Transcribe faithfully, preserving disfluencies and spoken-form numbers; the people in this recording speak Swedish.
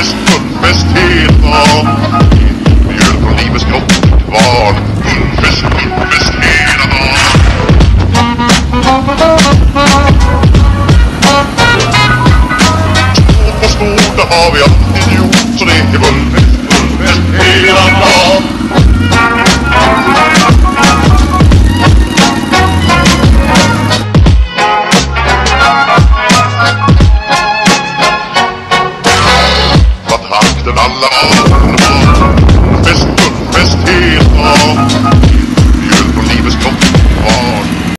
Bullfest, bullfest hela dagen. Mjöl från livets grottkvarn. Bullfest, bullfest hela dagen. Stort på stort, det har vi alltid gjort. Så det är bullfest.